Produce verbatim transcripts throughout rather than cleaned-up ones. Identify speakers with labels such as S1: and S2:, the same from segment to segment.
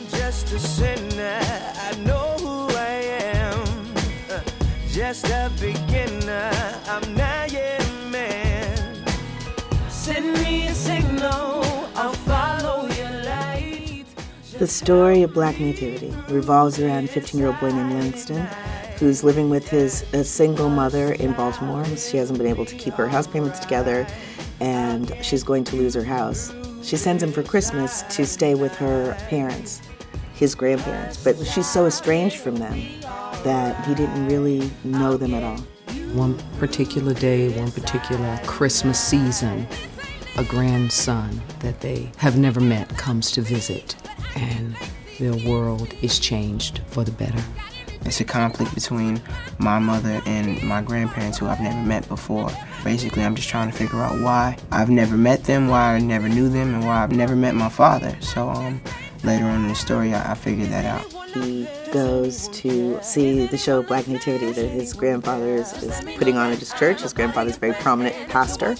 S1: I'm just a sinner, I know who I am. Uh, just a beginner, I'm not yet a man. Send me a signal, I'll follow your light.
S2: The story of Black Nativity revolves around a fifteen-year-old boy named Langston who's living with his a single mother in Baltimore. She hasn't been able to keep her house payments together, and she's going to lose her house. She sends him for Christmas to stay with her parents, his grandparents, but she's so estranged from them that he didn't really know them at all.
S3: One particular day, one particular Christmas season, a grandson that they have never met comes to visit, and their world is changed for the better.
S4: It's a conflict between my mother and my grandparents who I've never met before. Basically, I'm just trying to figure out why I've never met them, why I never knew them, and why I've never met my father. So um, later on in the story, I, I figured that out.
S2: He goes to see the show Black Nativity that his grandfather is, is putting on at his church. His grandfather's a very prominent pastor,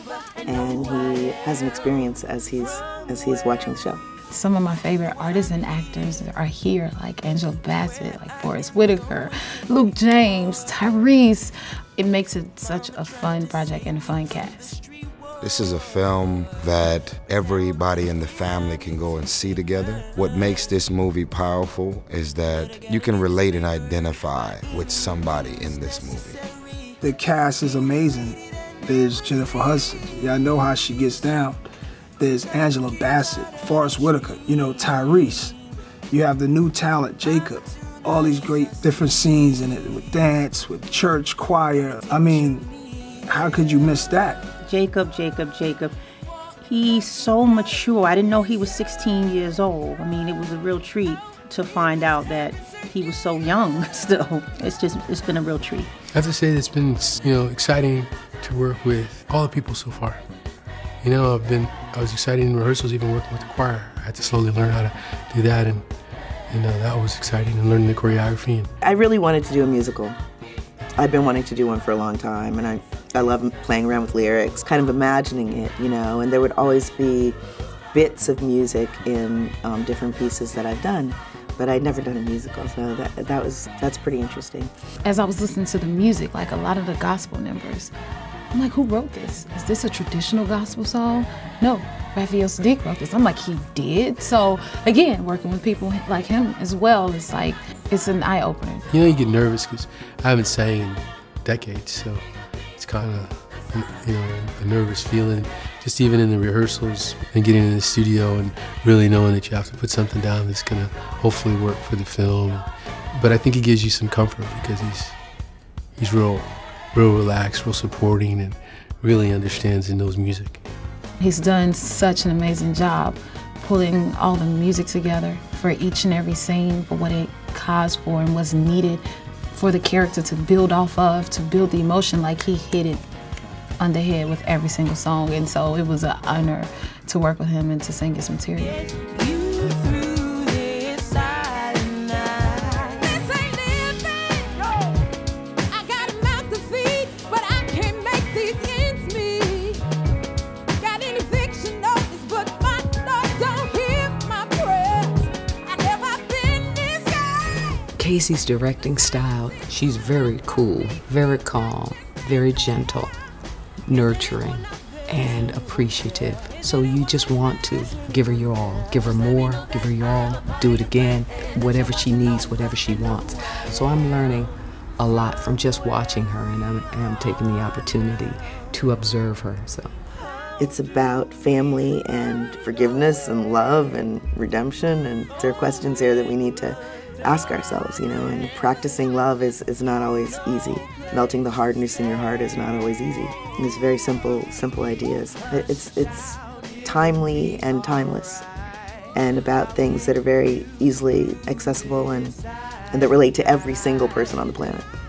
S2: and he has an experience as he's, as he's watching the show.
S5: Some of my favorite artists and actors are here, like Angela Basset, like Whitaker, Luke James, Tyrese. It makes it such a fun project and a fun cast.
S6: This is a film that everybody in the family can go and see together. What makes this movie powerful is that you can relate and identify with somebody in this movie.
S7: The cast is amazing. There's Jennifer Hudson. Yeah, I know how she gets down. There's Angela Bassett, Forrest Whitaker, you know, Tyrese. You have the new talent, Jacob. All these great different scenes in it with dance, with church, choir. I mean, how could you miss that?
S8: Jacob, Jacob, Jacob. He's so mature. I didn't know he was sixteen years old. I mean, it was a real treat to find out that he was so young still. It's just, it's been a real treat.
S9: I have to say it's been, you know, exciting to work with all the people so far. You know, I've been, I was excited in rehearsals, even working with the choir. I had to slowly learn how to do that, and, and uh, that was exciting, and learning the choreography. And
S2: I really wanted to do a musical. I've been wanting to do one for a long time, and I, I love playing around with lyrics, kind of imagining it, you know, and there would always be bits of music in um, different pieces that I've done, but I'd never done a musical, so that, that was, that's pretty interesting.
S5: As I was listening to the music, like a lot of the gospel numbers, I'm like, who wrote this? Is this a traditional gospel song? No, Raphael Sadiq wrote this. I'm like, he did? So again, working with people like him as well, it's like, it's an eye-opener.
S9: You know, you get nervous because I haven't sang in decades, so it's kind of, you know, a nervous feeling. Just even in the rehearsals and getting in the studio and really knowing that you have to put something down that's gonna hopefully work for the film. But I think it gives you some comfort because he's, he's real, real relaxed, real supporting, and really understands and knows music.
S5: He's done such an amazing job pulling all the music together for each and every scene, for what it calls for and what's needed for the character to build off of, to build the emotion. Like, he hit it on the head with every single song, and so it was an honor to work with him and to sing his material.
S3: Casey's directing style, she's very cool, very calm, very gentle, nurturing, and appreciative. So you just want to give her your all, give her more, give her your all, do it again, whatever she needs, whatever she wants. So I'm learning a lot from just watching her, and I'm, and I'm taking the opportunity to observe her. So
S2: it's about family and forgiveness and love and redemption, and there are questions here that we need to ask ourselves, you know, and practicing love is, is not always easy. Melting the hardness in your heart is not always easy. It's very simple, simple ideas. It's, it's timely and timeless, and about things that are very easily accessible and, and that relate to every single person on the planet.